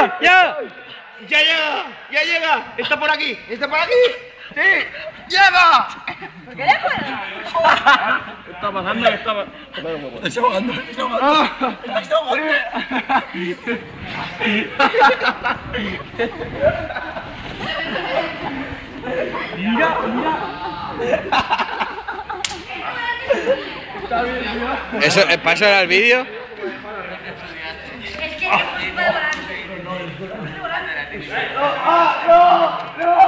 ¡Ya! ¡Ya! ¡Ya llega! ¡Ya llega! ¡Está por aquí! ¡Está por aquí! ¡Sí! ¡Llega! ¿Por qué le puedo? ¿Qué está pasando? ¿Qué está pasando? ¡Está ahogando! ¡Está ahogando! ¡Está ahogando! Mira, mira. ¿Eso, ¿para eso era el vídeo? Es que no puede volar. ¡Ah, no! ¡No!